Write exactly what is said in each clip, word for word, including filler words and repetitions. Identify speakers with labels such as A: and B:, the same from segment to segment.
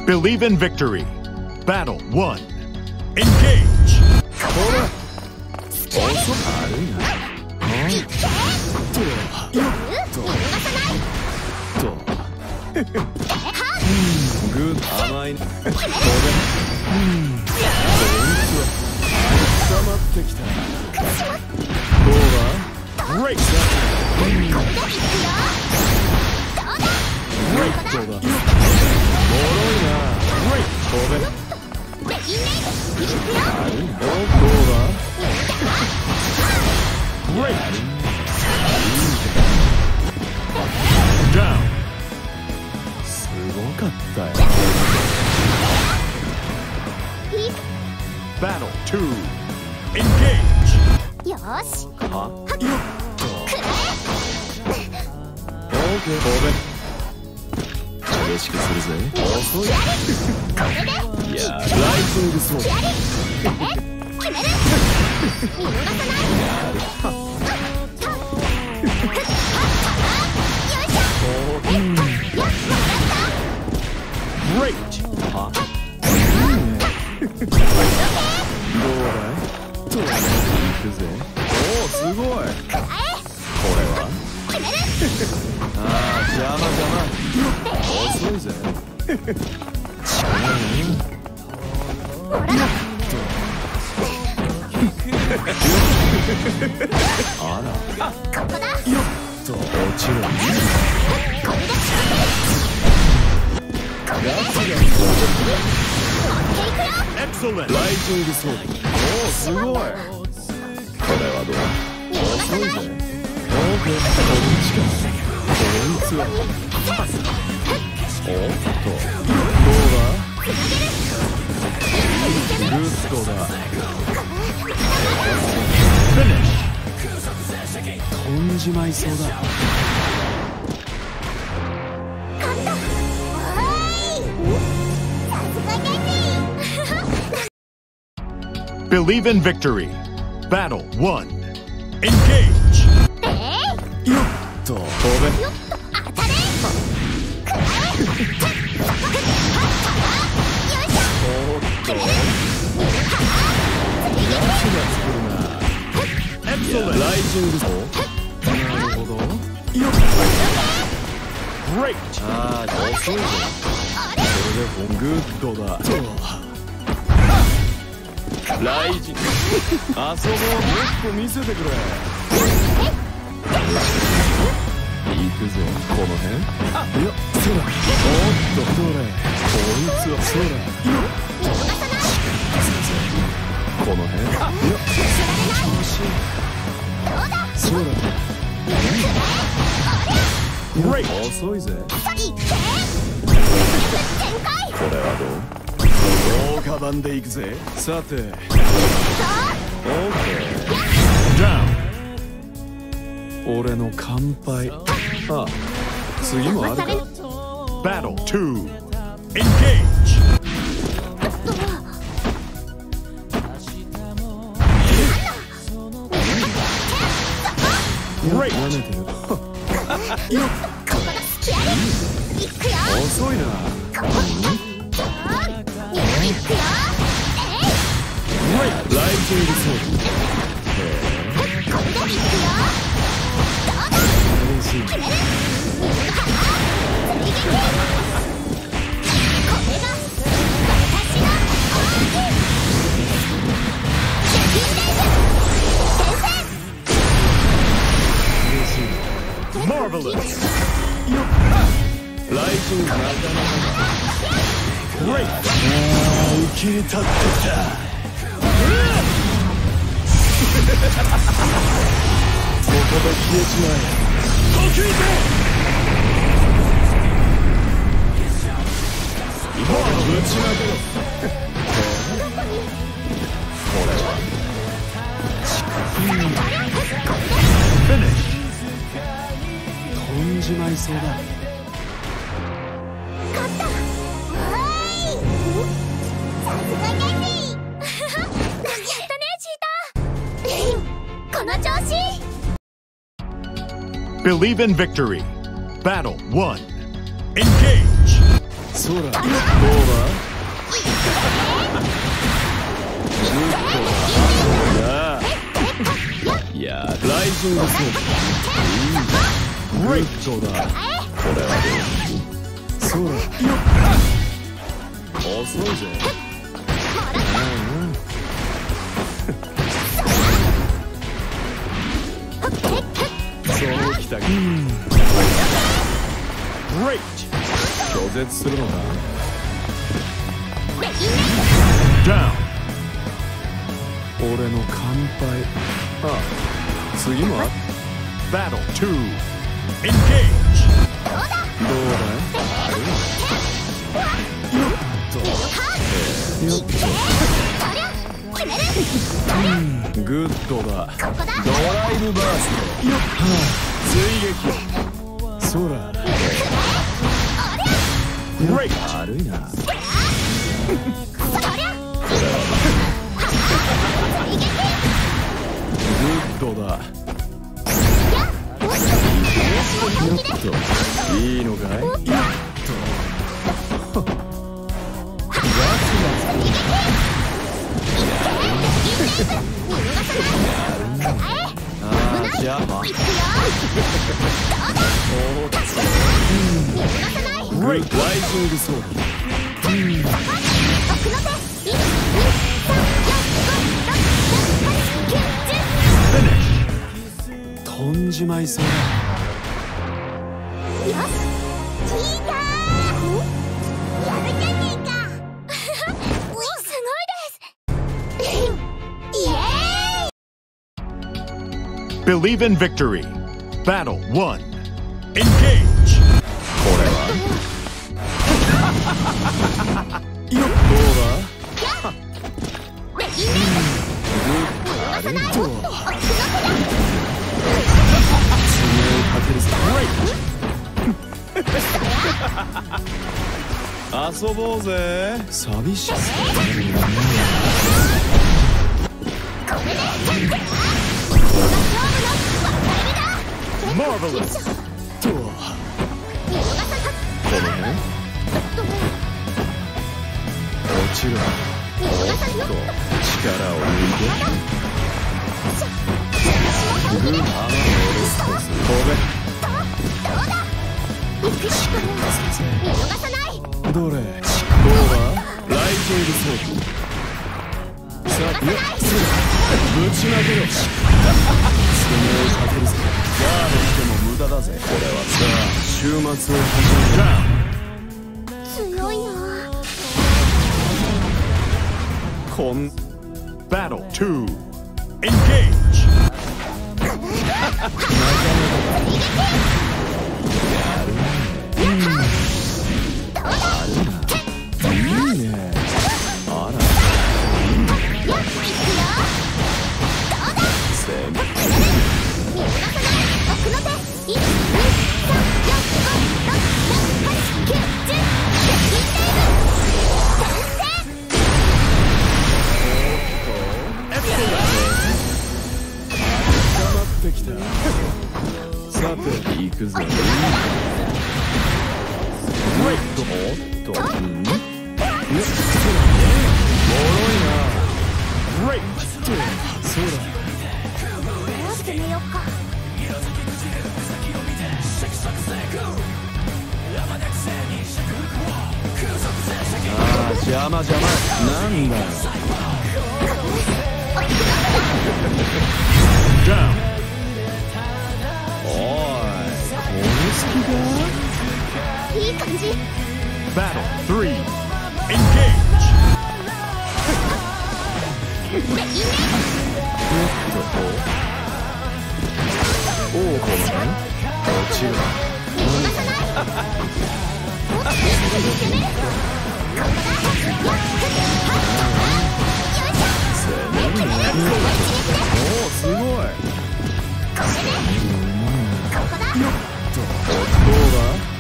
A: Believe in victory. Battle one. Engage.
B: ほら遅悪いな。ととグッ甘いね。これうんこいつは溜まってきた。どうだ
A: Great.
B: グレットだ。脆いな。
A: Great.
B: これあるんだ。どうだ
A: Great. Down.
B: すごかったよ。
A: Battle two. Engage.
C: よし
B: は
C: くら
B: オーケー。これ激しくするぜ。遅い。いやライジングソード。
C: 決める見逃さない
B: やるは
A: Great.
B: はどうだいと行くぜ。おおすごい。これはああ邪魔邪魔遅いぜ。あら
C: ここだ
B: よっと落ちろ。
A: Excellent.
B: ライジングソード。おおすごい。これはどう遅いぜ。オーケー。こっちか。こいつはおっとどうだグッドだ。飛んじまいそうだ。
A: Believe in victory. Battle one. Engage.
B: よっと飛べ。
C: よっと当たれ
B: おっとヤツが作るな。
A: Excellent.
B: ライジングソード。なるほど。よっ
A: Great.
B: ああ遅いぞ。これでグッドだ。ライジング遊ぼう。もっと見せてくれ。行くぜ。この辺。いやそら。おっとどれこいつはそら。よっこの辺。いや調子そら。
A: Great.
B: 遅いぜ。
C: いけ
B: これはどう豪華版でいくぜ。さてオーケー。俺の乾杯。あ次もあるか。
A: Battle two. Engage. Great.
B: 舐めてる。よっ
C: いくよ
B: 遅いな。
C: いくよ
B: ライジングソード。
C: これでいくよ
B: 嬉しい。
C: 決める追撃これが私の奥激流伝
B: 嬉しい。
A: Marvelous.
B: ライジングなかなか
A: Great.
B: ああ浮き立ってきた。ここで消えちまえ。時で今のぶちまけろ。これは
A: Finish.
B: 飛んじまいそうだ。
C: 勝ったおーいさすがゲンリーやったねチーターこの調子
A: Believe in victory. Battle one. Engage.
B: そらどうだ。いや、ライジングソード。グッドだ。これはどう。そら遅いぜ。そうきたか。拒絶するのか。
A: Down.
B: 俺の乾杯。ああ、次は
A: Battle two. Engage.
B: どうだい。よっとよっとグッドだ。ドライブバースト。よっ追撃。そら
A: Great.
B: 悪いな。グッドだ。よっといいのかい。よっとああじゃあまグッライジングソード。飛んじまいそうだ。
C: よし、聞いたー。やるじゃねえか。すごいです。イエーイ。
A: Believe in victory. Battle one. Engage.
B: これはよっどうだ。遊ぼうぜ。寂しい。
A: Marvelous.
B: とこの辺落ちろ。おっと力を抜いてグーハーマーこれどれどうだ。ライジングソード。さあよっぶちまけろ。爪をかけるぜ。ガードしても無駄だぜ。これはさあ週末を始めた。
C: 強いな。
B: こん
A: Battle two. Engage.
B: いいね。あらってきた。さて行くぞ。おっとうんよっ脆いな。
A: Great.
B: そうだ。
C: どうしてみよっか。
B: ああ邪魔邪魔なんだよ。
A: Down.
B: おいこの隙が
C: いい感じ。
A: Battle three. Engage.
B: おおこの落ちろ。おおすごい。どうだ。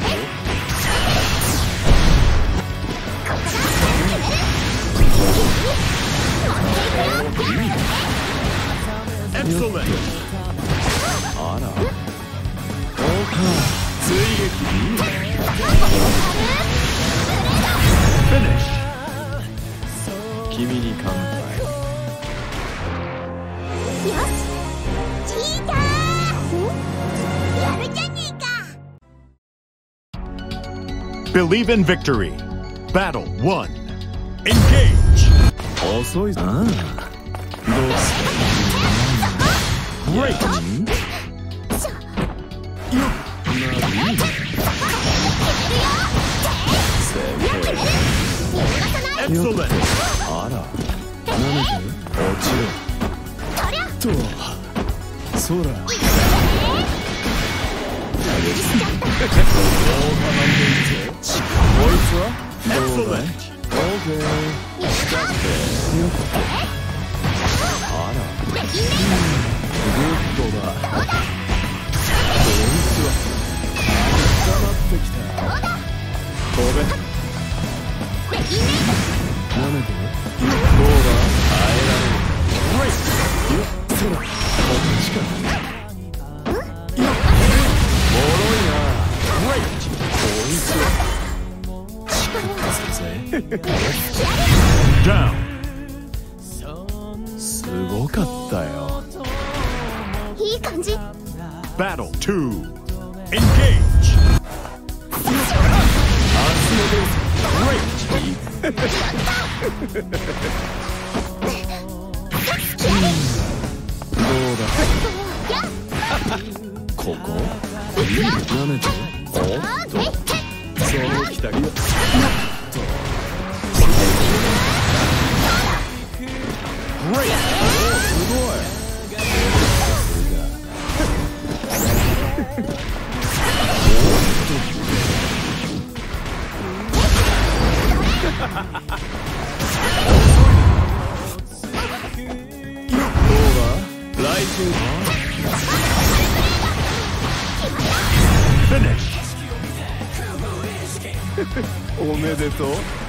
A: Excellent.
B: あらおか追撃。
A: Believe in victory. Battle one. Engage.
B: 遅いぞ。ああ。どうして。
A: Great. Excellent.
B: あら。なめて落ちろ。と。そら。こいつはどうだい？ オーケー。したってよっと。あら。グッドだ。こいつは溜まってきた。飛べ。なめてどうだ？耐えられる。よっそらこっちか。よっもろいな。こいつは
A: Down.
B: すごかったよ。
C: いい感じ。
A: Battle two. Engage. Great.
B: どうだ？ここ？なめて。おっと。そうきたよ。
A: Great.
B: すごい。どうだ？ライト。
A: Finish.
B: おめでとう。